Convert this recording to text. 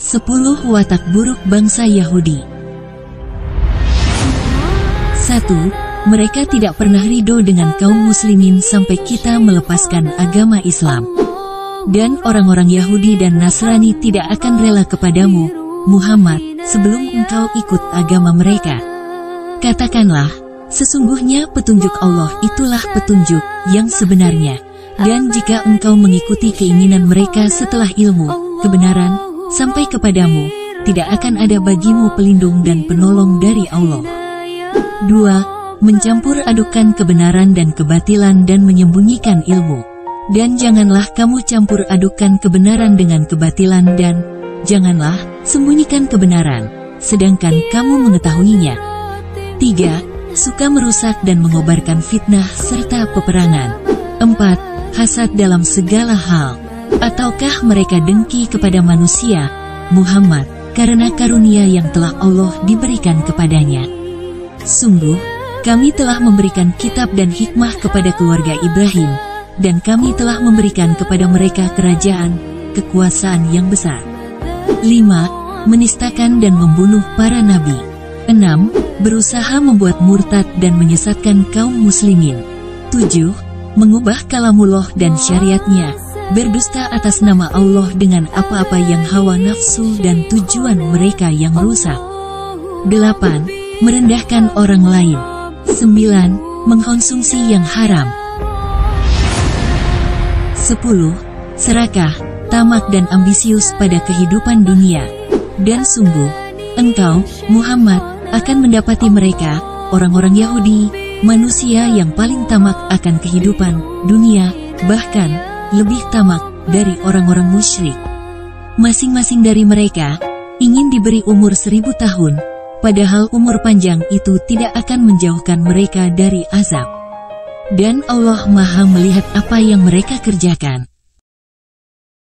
10 watak buruk bangsa Yahudi. 1. Mereka tidak pernah ridho dengan kaum muslimin sampai kita melepaskan agama Islam. Dan orang-orang Yahudi dan Nasrani tidak akan rela kepadamu, Muhammad, sebelum engkau ikut agama mereka. Katakanlah, sesungguhnya petunjuk Allah itulah petunjuk yang sebenarnya. Dan jika engkau mengikuti keinginan mereka setelah ilmu, kebenaran, sampai kepadamu, tidak akan ada bagimu pelindung dan penolong dari Allah. 2. Mencampur adukan kebenaran dan kebatilan dan menyembunyikan ilmu. Dan janganlah kamu campur adukan kebenaran dengan kebatilan dan janganlah sembunyikan kebenaran, sedangkan kamu mengetahuinya. 3. Suka merusak dan mengobarkan fitnah serta peperangan. 4. Hasad dalam segala hal. Ataukah mereka dengki kepada manusia, Muhammad, karena karunia yang telah Allah diberikan kepadanya? Sungguh, kami telah memberikan kitab dan hikmah kepada keluarga Ibrahim, dan kami telah memberikan kepada mereka kerajaan, kekuasaan yang besar. 5. Menistakan dan membunuh para nabi. 6. Berusaha membuat murtad dan menyesatkan kaum muslimin. 7. Mengubah kalamullah dan syariatnya, berdusta atas nama Allah dengan apa-apa yang hawa nafsu dan tujuan mereka yang rusak. 8. Merendahkan orang lain. 9. Mengkonsumsi yang haram. 10. Serakah, tamak dan ambisius pada kehidupan dunia. Dan sungguh, engkau, Muhammad, akan mendapati mereka, orang-orang Yahudi, manusia yang paling tamak akan kehidupan dunia, bahkan lebih tamak dari orang-orang musyrik. Masing-masing dari mereka ingin diberi umur 1000 tahun, padahal umur panjang itu tidak akan menjauhkan mereka dari azab. Dan Allah Maha melihat apa yang mereka kerjakan.